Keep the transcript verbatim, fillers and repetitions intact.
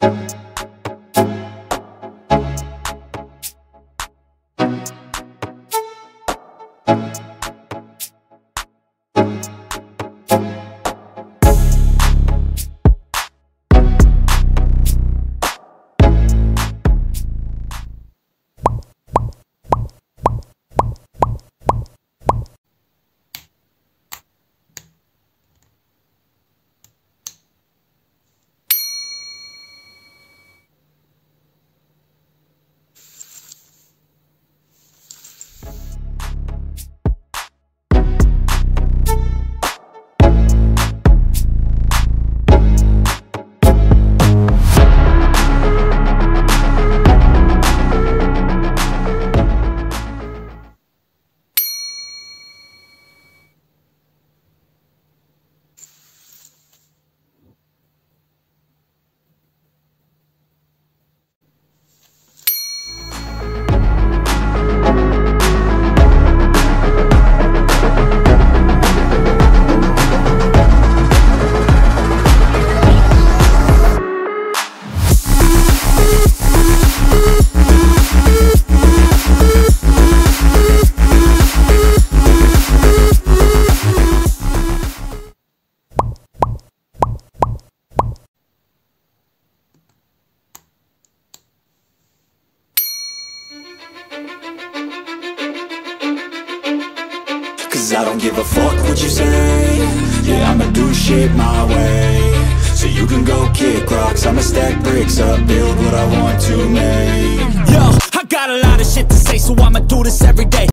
Cause I don't give a fuck what you say. Yeah, I'ma do shit my way. So you can go kick rocks, I'ma stack bricks up, build what I want to make. Yo, I got a lot of shit to say, so I'ma do this every day.